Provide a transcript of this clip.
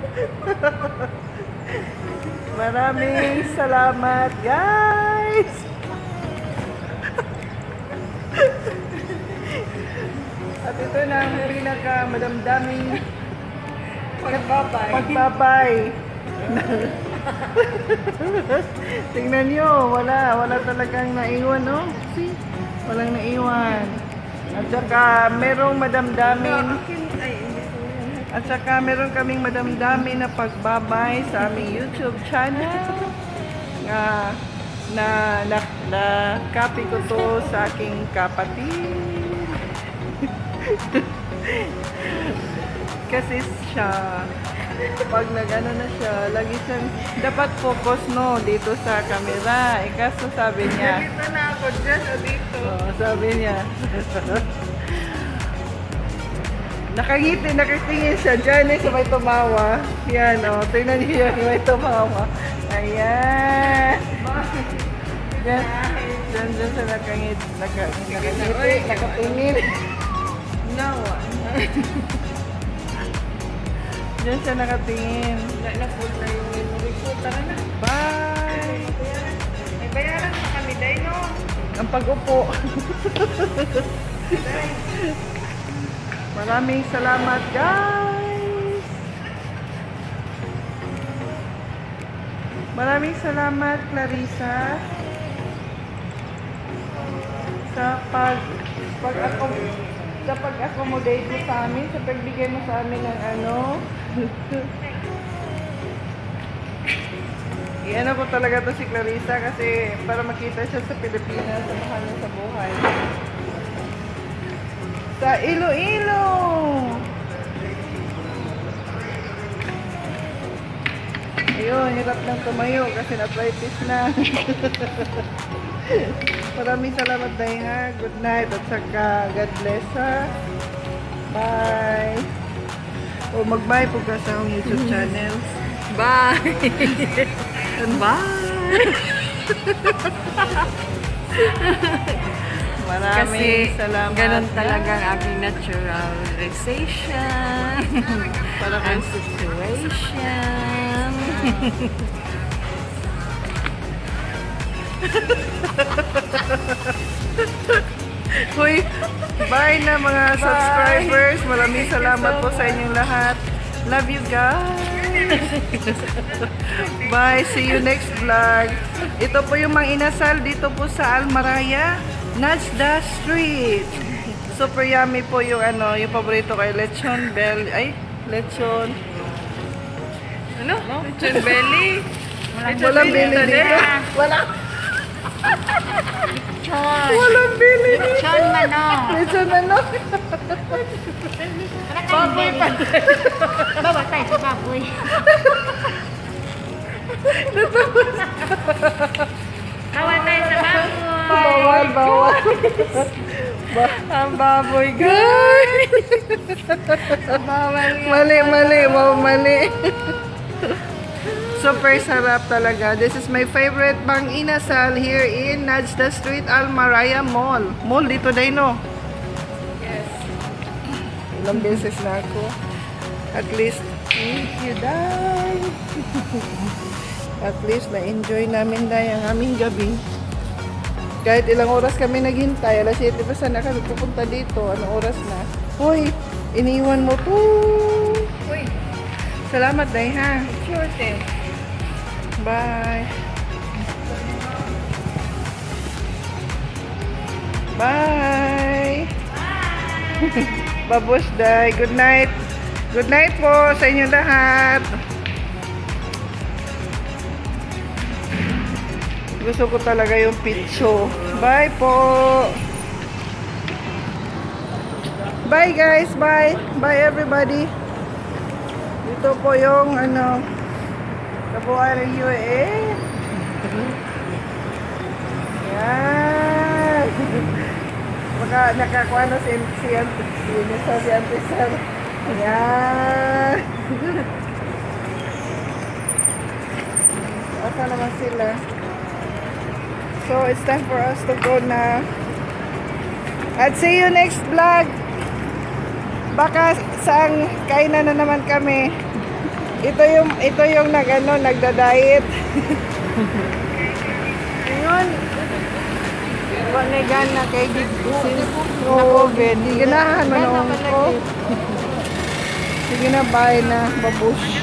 Maraming salamat, guys. At ito na ang pinaka madamdaming pagbabay. Tingnan nyo, wala talagang naiwan, no? See? Walang naiwan. At saka merong madamdamin. At saka meron kaming madamdamin na pagbabay sa aming YouTube channel. Na copy ko to sa aking kapatid. Kasi siya, pag nag-ano na siya, lagi siyang dapat focus, no, dito sa camera. Kaso sabi niya, dito na ako, dyan o dito. Sabi niya. Nakangiti, nakatingin siya dyan sa may tumawa. Yan, tingnan niyo yan, may tumawa. Ayan. Dyan siya nakangiti, nakatingin. Nawa. Diyan siya nakatingin. Na-full na yung report. Tara na. Bye! May bayaran pa kami, day, no? Ang pag-upo. Maraming salamat, guys! Maraming salamat, Clarissa, sa pag-accommodate mo sa amin, sa pagbigay mo sa amin ng ano. I-ano ko talaga to si Clarissa kasi para makita siya sa Pilipinas, sa mahal niya sa buhay. Sa Iloilo! Ayun, hirap nang tumayo kasi na-arthritis na. Maraming salamat, Daiha. Good night at saka God bless, ha. Bye. O mag-bye po ka sa akong YouTube channel. Bye. Bye. Maraming salamat. Ganun talaga ang aking naturalization. Para ang situation. Hoy, bye na mga subscribers. Maraming salamat po sa inyong lahat. Love you guys. Bye. See you next vlog. Ito po yung mga inasal dito po sa MARYAH, Najda Street. Super yummy po yung ano, yung paborito kay lechon belly. Ay, lechon. Ano? Lechon belly. Walang belly dito. Walang bili dito. Lechon manok. Lechon manok. Baboy pa. Bawa tayo sa baboy. Bawal tayo sa baboy. Bawal. Ang baboy, guys. Mali. Super sarap talaga. This is my favorite bang inasal here in Najda Street, MARYAH Mall. Mall dito din, no? Yes. Ilang beses na ako. At least, thank you, Day. At least, na-enjoy namin, Day, ang aming gabi. Kahit ilang oras kami naghintay, alas 7 pa sana kami pupunta dito. Anong oras na? Hoy, iniwan mo to. Hoy. Salamat, Day, ha? Sure, te. Bye. Bye. Babos, Day. Good night. Good night po sa inyo lahat. Gusto ko talaga yung pizzo. Bye po. Bye guys. Bye. Bye everybody. Dito po yung ano, kabuhay ng UAE. Yan. Baka nakakuha na si Antisar. Yan. Asa naman sila? So, it's time for us to go na. At see you next vlog. Baka saang kainan na naman kami. Ito yung nagda-diet. Ngayon, wala na kay COVID. Di ganahan man ko. Sige na, bye na, babush.